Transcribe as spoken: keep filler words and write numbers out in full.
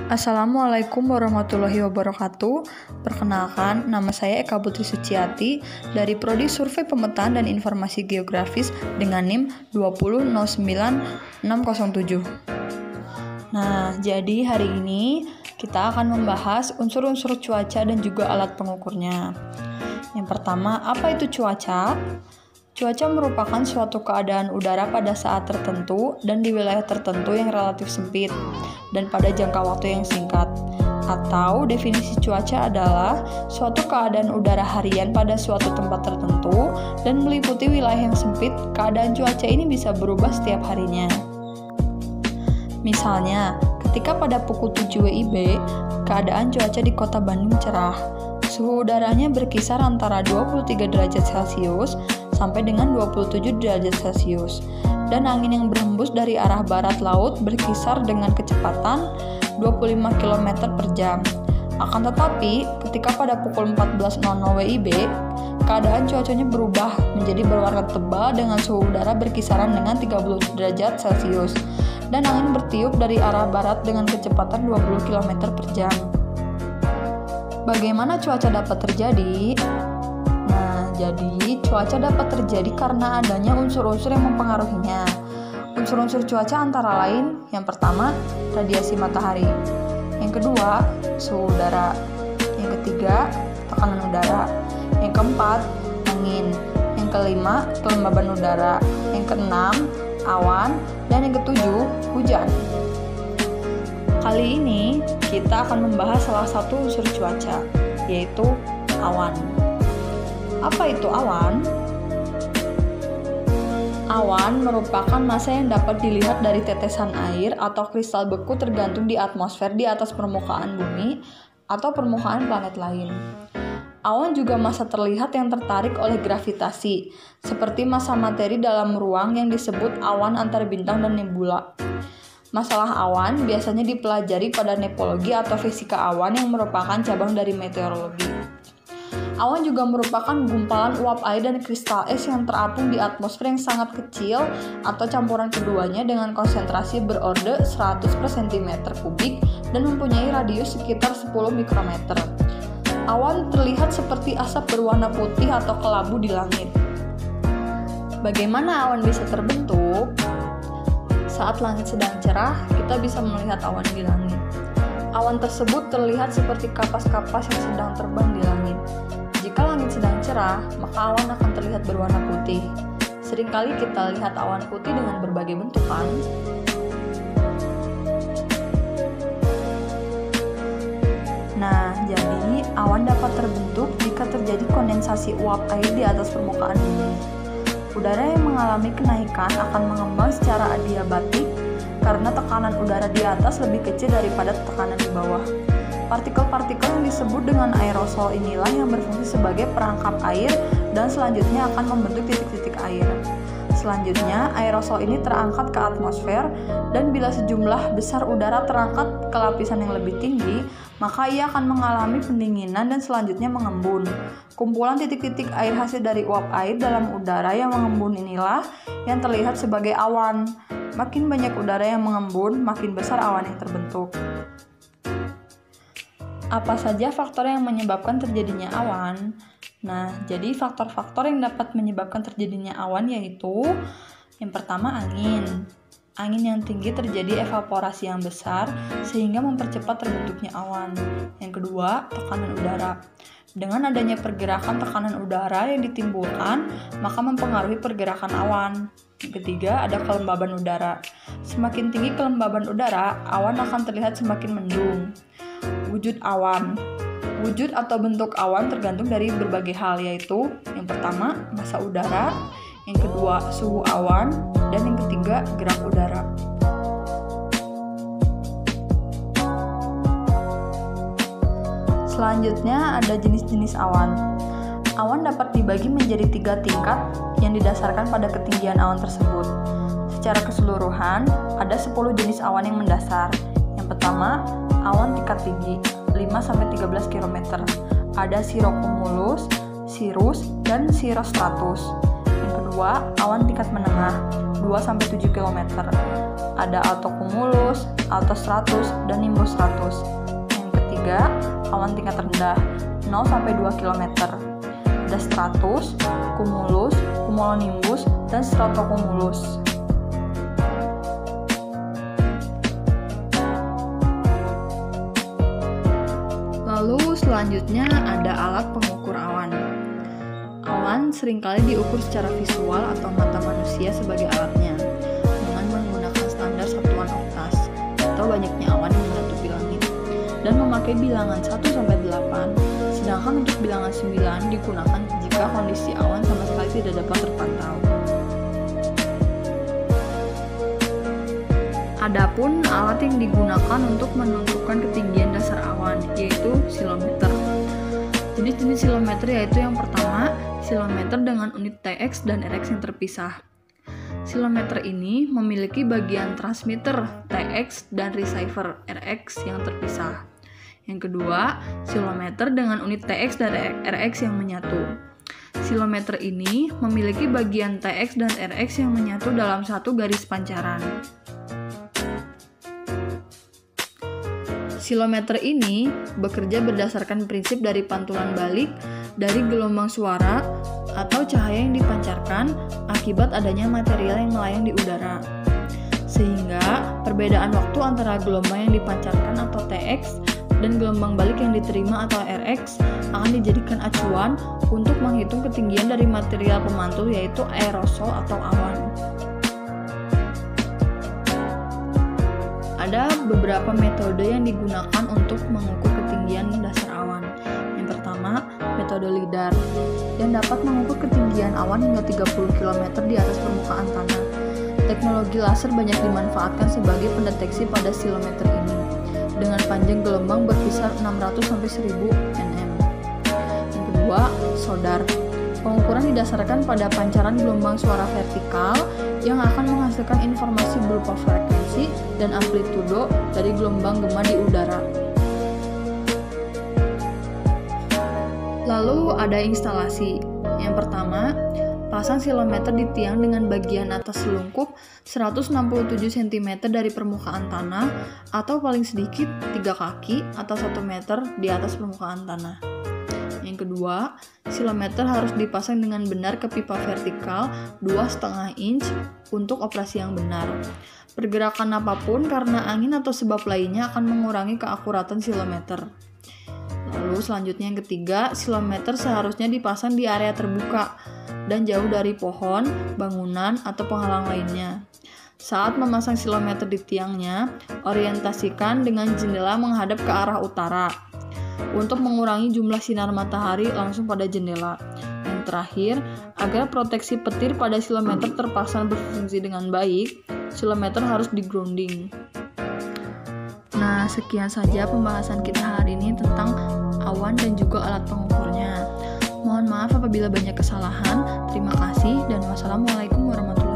Assalamualaikum warahmatullahi wabarakatuh. Perkenalkan, nama saya Eka Putri Suciati dari Prodi Survei Pemetaan dan Informasi Geografis dengan NIM dua nol nol sembilan enam nol tujuh. Nah, jadi hari ini kita akan membahas unsur-unsur cuaca dan juga alat pengukurnya. Yang pertama, apa itu cuaca? Cuaca merupakan suatu keadaan udara pada saat tertentu dan di wilayah tertentu yang relatif sempit dan pada jangka waktu yang singkat. Atau definisi cuaca adalah suatu keadaan udara harian pada suatu tempat tertentu dan meliputi wilayah yang sempit. Keadaan cuaca ini bisa berubah setiap harinya. Misalnya, ketika pada pukul tujuh W I B, keadaan cuaca di Kota Bandung cerah. Suhu udaranya berkisar antara dua puluh tiga derajat Celcius sampai dengan dua puluh tujuh derajat Celcius. Dan angin yang berhembus dari arah barat laut berkisar dengan kecepatan dua puluh lima kilometer per jam. Akan tetapi, ketika pada pukul empat belas nol nol W I B, keadaan cuacanya berubah menjadi berwarna tebal dengan suhu udara berkisaran dengan tiga puluh derajat Celcius. Dan angin bertiup dari arah barat dengan kecepatan dua puluh kilometer per jam. Bagaimana cuaca dapat terjadi? Nah, jadi cuaca dapat terjadi karena adanya unsur-unsur yang mempengaruhinya. Unsur-unsur cuaca antara lain, yang pertama, radiasi matahari. Yang kedua, suhu udara. Yang ketiga, tekanan udara. Yang keempat, angin. Yang kelima, kelembaban udara. Yang keenam, awan. Dan yang ketujuh, hujan. Kali ini kita akan membahas salah satu unsur cuaca, yaitu awan. Apa itu awan? Awan merupakan massa yang dapat dilihat dari tetesan air atau kristal beku tergantung di atmosfer di atas permukaan bumi atau permukaan planet lain. Awan juga massa terlihat yang tertarik oleh gravitasi, seperti massa materi dalam ruang yang disebut awan antar bintang dan nebula. Masalah awan biasanya dipelajari pada nepologi atau fisika awan yang merupakan cabang dari meteorologi. Awan juga merupakan gumpalan uap air dan kristal es yang terapung di atmosfer yang sangat kecil atau campuran keduanya dengan konsentrasi berorde seratus per sentimeter kubik dan mempunyai radius sekitar sepuluh mikrometer. Awan terlihat seperti asap berwarna putih atau kelabu di langit. Bagaimana awan bisa terbentuk? Saat langit sedang cerah, kita bisa melihat awan di langit. Awan tersebut terlihat seperti kapas-kapas yang sedang terbang di langit. Jika langit sedang cerah, maka awan akan terlihat berwarna putih. Seringkali kita lihat awan putih dengan berbagai bentuk, kan? Nah, jadi awan dapat terbentuk jika terjadi kondensasi uap air di atas permukaan bumi. Udara yang mengalami kenaikan akan mengembang secara adiabatik karena tekanan udara di atas lebih kecil daripada tekanan di bawah. Partikel-partikel yang disebut dengan aerosol inilah yang berfungsi sebagai perangkap air dan selanjutnya akan membentuk titik-titik air. Selanjutnya, aerosol ini terangkat ke atmosfer dan bila sejumlah besar udara terangkat ke lapisan yang lebih tinggi, maka ia akan mengalami pendinginan dan selanjutnya mengembun. Kumpulan titik-titik air hasil dari uap air dalam udara yang mengembun inilah yang terlihat sebagai awan. Makin banyak udara yang mengembun, makin besar awan yang terbentuk. Apa saja faktor yang menyebabkan terjadinya awan? Nah, jadi faktor-faktor yang dapat menyebabkan terjadinya awan yaitu yang pertama angin. Angin yang tinggi terjadi evaporasi yang besar sehingga mempercepat terbentuknya awan. Yang kedua, tekanan udara. Dengan adanya pergerakan tekanan udara yang ditimbulkan, maka mempengaruhi pergerakan awan. Yang ketiga, ada kelembaban udara. Semakin tinggi kelembaban udara, awan akan terlihat semakin mendung. Wujud awan. Wujud atau bentuk awan tergantung dari berbagai hal, yaitu yang pertama, massa udara, yang kedua, suhu awan, dan yang ketiga, gerak udara. Selanjutnya ada jenis-jenis awan. Awan dapat dibagi menjadi tiga tingkat yang didasarkan pada ketinggian awan tersebut. Secara keseluruhan, ada sepuluh jenis awan yang mendasar. Yang pertama, awan tingkat tinggi, lima sampai tiga belas kilometer. Ada cirrocumulus, cirrus, dan cirrostratus. Yang kedua, awan tingkat menengah, dua sampai tujuh kilometer. Ada altocumulus, altos seratus, dan nimbus seratus. Yang ketiga, awan tingkat rendah nol sampai dua kilometer. Ada stratus, cumulus, cumulonimbus, dan stratocumulus. Lalu selanjutnya ada alat pengukur awan. Awan seringkali diukur secara visual atau mata manusia sebagai alatnya dengan menggunakan standar satuan oktas atau banyaknya awan yang menutupi langit dan memakai bilangan satu sampai delapan, sedangkan untuk bilangan sembilan digunakan jika kondisi awan sama sekali tidak dapat terpantau. Adapun alat yang digunakan untuk menentukan ketinggian dasar awan yaitu silometer. Jenis-jenis silometer yaitu yang pertama, silometer dengan unit T X dan R X yang terpisah. Silometer ini memiliki bagian transmitter T X dan receiver R X yang terpisah. Yang kedua, silometer dengan unit T X dan R X yang menyatu. Silometer ini memiliki bagian T X dan R X yang menyatu dalam satu garis pancaran. Silometer ini bekerja berdasarkan prinsip dari pantulan balik dari gelombang suara atau cahaya yang dipancarkan akibat adanya material yang melayang di udara. Sehingga perbedaan waktu antara gelombang yang dipancarkan atau T X dan gelombang balik yang diterima atau R X akan dijadikan acuan untuk menghitung ketinggian dari material pemantul yaitu aerosol atau awan. Ada beberapa metode yang digunakan untuk mengukur ketinggian dasar awan. Yang pertama, metode lidar yang dapat mengukur ketinggian awan hingga tiga puluh kilometer di atas permukaan tanah. Teknologi laser banyak dimanfaatkan sebagai pendeteksi pada silometer ini dengan panjang gelombang berkisar enam ratus sampai seribu nm. Yang kedua, sodar. Pengukuran didasarkan pada pancaran gelombang suara vertikal yang akan menghasilkan informasi berupa frekuensi dan amplitudo dari gelombang gema di udara. Lalu ada instalasi. Yang pertama, pasang silometer di tiang dengan bagian atas selungkup seratus enam puluh tujuh sentimeter dari permukaan tanah atau paling sedikit tiga kaki atau satu meter di atas permukaan tanah. Yang kedua, silometer harus dipasang dengan benar ke pipa vertikal dua koma lima inch untuk operasi yang benar. Pergerakan apapun karena angin atau sebab lainnya akan mengurangi keakuratan silometer. Lalu selanjutnya yang ketiga, silometer seharusnya dipasang di area terbuka dan jauh dari pohon, bangunan, atau penghalang lainnya. Saat memasang silometer di tiangnya, orientasikan dengan jendela menghadap ke arah utara untuk mengurangi jumlah sinar matahari langsung pada jendela. Yang terakhir, agar proteksi petir pada silometer terpasang berfungsi dengan baik, silometer harus di-grounding. Nah, sekian saja pembahasan kita hari ini tentang awan dan juga alat pengukurnya. Mohon maaf apabila banyak kesalahan. Terima kasih dan wassalamualaikum warahmatullahi wabarakatuh.